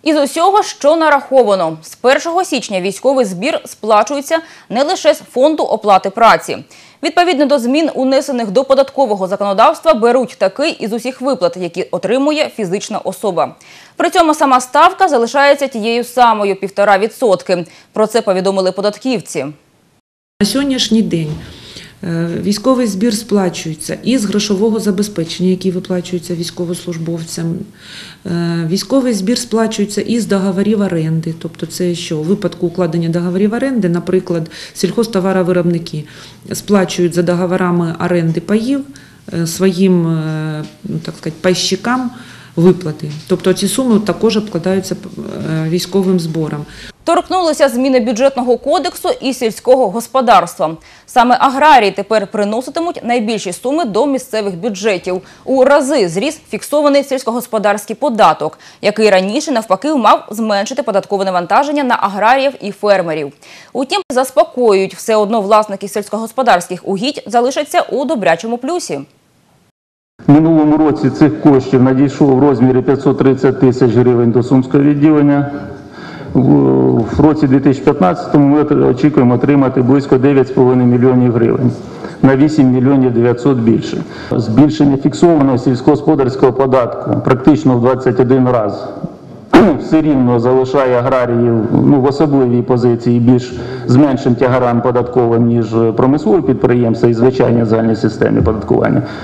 Із усього, що нараховано, з 1 січня військовий збір сплачується не лише з фонду оплати праці. Відповідно до змін, унесених до податкового законодавства, беруть такий із усіх виплат, які отримує фізична особа. При цьому сама ставка залишається тією самою – 1,5%. Про це повідомили податківці. На сьогоднішній день військовий збір сплачується із грошового забезпечення, який виплачується військовослужбовцям. Військовий збір сплачується із договорів оренди. Тобто це що? У випадку укладення договорів оренди, наприклад, сільхозтоваровиробники сплачують за договорами оренди паїв своїм, так сказати, пайщикам виплати. Тобто ці суми також обкладаються військовим збором. Торкнулися зміни бюджетного кодексу і сільського господарства. Саме аграрії тепер приноситимуть найбільші суми до місцевих бюджетів. У рази зріс фіксований сільськогосподарський податок, який раніше навпаки мав зменшити податкове навантаження на аграріїв і фермерів. Утім, заспокоюють, все одно власники сільськогосподарських угідь залишаться у добрячому плюсі. В минулому році цих коштів надійшло в розмірі 530 тисяч гривень до Сумського відділення. В році 2015 ми очікуємо отримати близько 9,5 мільйонів гривень, на 8 мільйонів 900 більше. Збільшення фіксованого сільськогосподарського податку практично в 21 раз все рівно залишає аграріїв в особливій позиції, більш з меншим тягарем податковим, ніж промислові підприємства і звичайні загальні системи податкування.